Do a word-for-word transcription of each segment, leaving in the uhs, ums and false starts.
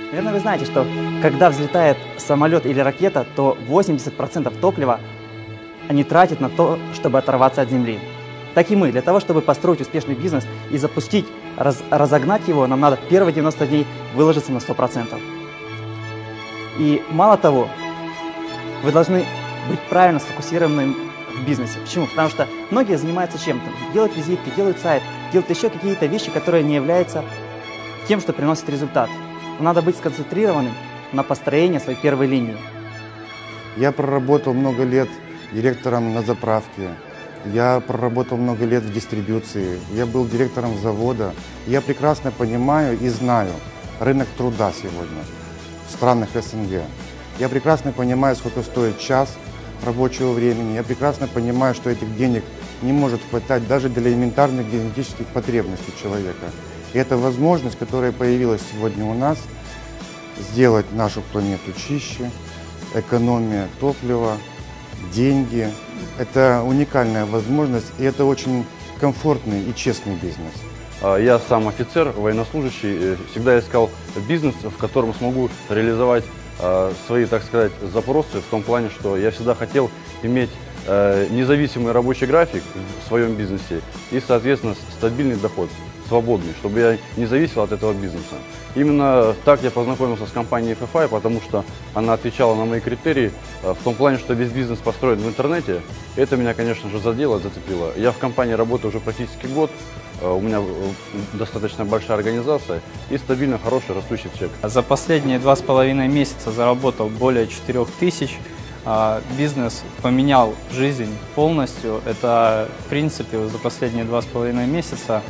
Наверное, вы знаете, что когда взлетает самолет или ракета, то восемьдесят процентов топлива они тратят на то, чтобы оторваться от земли. Так и мы. Для того, чтобы построить успешный бизнес и запустить, раз, разогнать его, нам надо первые девяносто дней выложиться на сто процентов. И мало того, вы должны быть правильно сфокусированным в бизнесе. Почему? Потому что многие занимаются чем-то. Делают визитки, делают сайт, делают еще какие-то вещи, которые не являются тем, что приносит результат. Надо быть сконцентрированным на построении своей первой линии. Я проработал много лет директором на заправке. Я проработал много лет в дистрибуции. Я был директором завода. Я прекрасно понимаю и знаю рынок труда сегодня в странах эс эн гэ. Я прекрасно понимаю, сколько стоит час рабочего времени. Я прекрасно понимаю, что этих денег не может хватать даже для элементарных генетических потребностей человека. И это возможность, которая появилась сегодня у нас, сделать нашу планету чище, экономия топлива, деньги. Это уникальная возможность, и это очень комфортный и честный бизнес. Я сам офицер, военнослужащий, всегда искал бизнес, в котором смогу реализовать свои, так сказать, запросы, в том плане, что я всегда хотел иметь независимый рабочий график в своем бизнесе и, соответственно, стабильный доход, свободный, чтобы я не зависел от этого бизнеса. Именно так я познакомился с компанией эф эф ай, потому что она отвечала на мои критерии в том плане, что весь бизнес построен в интернете. Это меня, конечно же, задело, зацепило. Я в компании работаю уже практически год, у меня достаточно большая организация и стабильно хороший растущий чек. За последние два с половиной месяца заработал более четырёх тысяч. Бизнес поменял жизнь полностью. Это, в принципе, за последние два с половиной месяца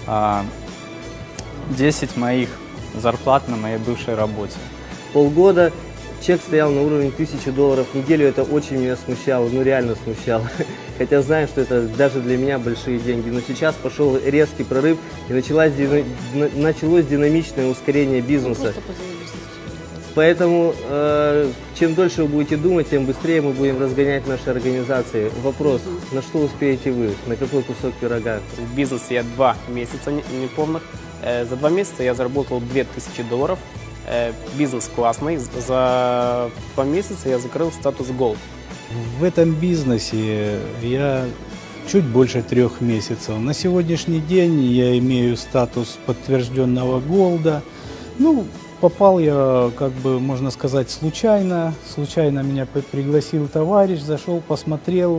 десять моих зарплат на моей бывшей работе. Полгода чек стоял на уровне тысячи долларов в неделю. Это очень меня смущало, ну реально смущало. Хотя знаю, что это даже для меня большие деньги. Но сейчас пошел резкий прорыв и началось, началось динамичное ускорение бизнеса. Поэтому э, чем дольше вы будете думать, тем быстрее мы будем разгонять наши организации. Вопрос, на что успеете вы, на какой кусок пирога? В бизнесе я два месяца неполных. За два месяца я заработал две тысячи долларов. Бизнес классный. За два месяца я закрыл статус Gold. В этом бизнесе я чуть больше трех месяцев. На сегодняшний день я имею статус подтвержденного Голда. Ну, попал я, как бы, можно сказать, случайно. Случайно меня пригласил товарищ, зашел, посмотрел.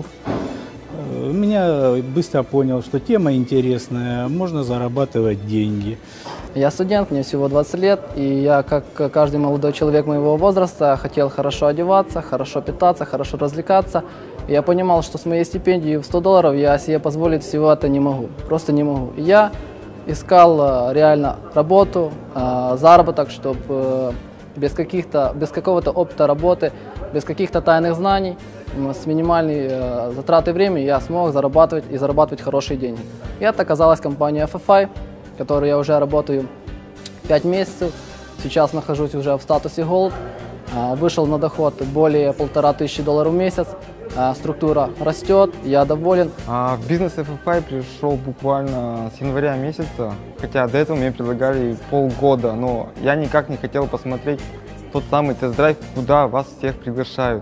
Меня быстро понял, что тема интересная, можно зарабатывать деньги. Я студент, мне всего двадцать лет, и я, как каждый молодой человек моего возраста, хотел хорошо одеваться, хорошо питаться, хорошо развлекаться. И я понимал, что с моей стипендией в сто долларов я себе позволить всего это не могу, просто не могу. И я искал реально работу, заработок, чтобы без каких-то, без какого-то опыта работы, без каких-то тайных знаний, с минимальной э, затратой времени я смог зарабатывать и зарабатывать хорошие деньги. И это оказалась компания эф эф ай, в которой я уже работаю пять месяцев. Сейчас нахожусь уже в статусе Gold. Э, вышел на доход более полтора тысячи долларов в месяц. Э, структура растет, я доволен. А в бизнес эф эф ай пришел буквально с января месяца, хотя до этого мне предлагали полгода, но я никак не хотел посмотреть тот самый тест-драйв, куда вас всех приглашают.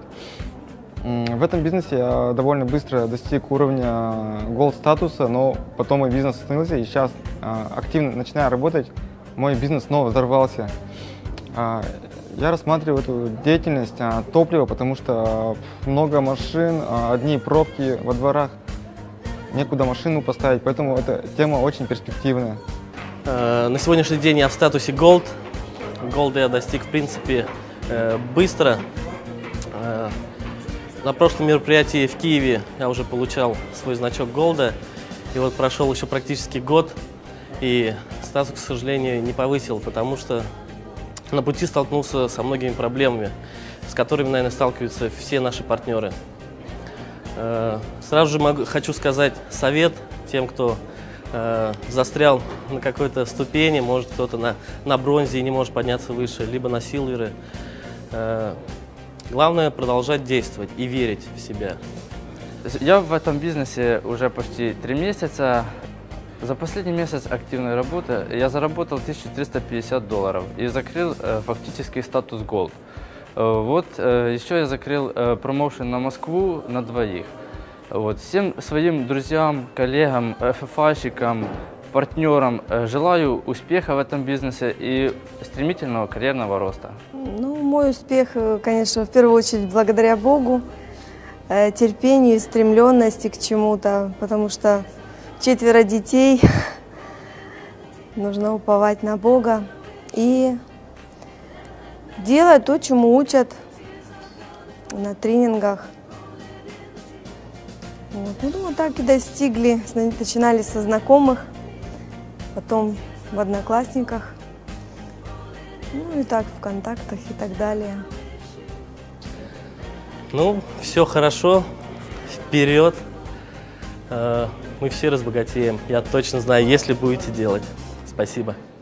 В этом бизнесе я довольно быстро достиг уровня Gold статуса, но потом мой бизнес остановился, и сейчас, активно начиная работать, мой бизнес снова взорвался. Я рассматриваю эту деятельность топлива, потому что много машин, одни пробки во дворах, некуда машину поставить, поэтому эта тема очень перспективная. На сегодняшний день я в статусе Gold. Gold я достиг, в принципе, быстро. На прошлом мероприятии в Киеве я уже получал свой значок Голда, и вот прошел еще практически год, и статус, к сожалению, не повысил, потому что на пути столкнулся со многими проблемами, с которыми, наверное, сталкиваются все наши партнеры. Сразу же могу, хочу сказать совет тем, кто застрял на какой-то ступени, может кто-то на, на бронзе и не может подняться выше, либо на силверы. Главное продолжать действовать и верить в себя. Я в этом бизнесе уже почти три месяца. За последний месяц активной работы я заработал тысячу триста пятьдесят долларов и закрыл э, фактически статус Gold. Э, вот э, еще я закрыл э, промоушен на Москву на двоих. Вот. Всем своим друзьям, коллегам, эф эф а-щикам, партнерам э, желаю успеха в этом бизнесе и стремительного карьерного роста. Ну, мой успех, конечно, в первую очередь благодаря Богу, э, терпению, стремленности к чему-то, потому что четверо детей, нужно уповать на Бога и делать то, чему учат на тренингах. Вот. Ну, думаю, так и достигли. Начинали со знакомых, потом в Одноклассниках, ну и так в ВКонтактах и так далее. Ну, все хорошо, вперед. Мы все разбогатеем. Я точно знаю, если будете делать. Спасибо.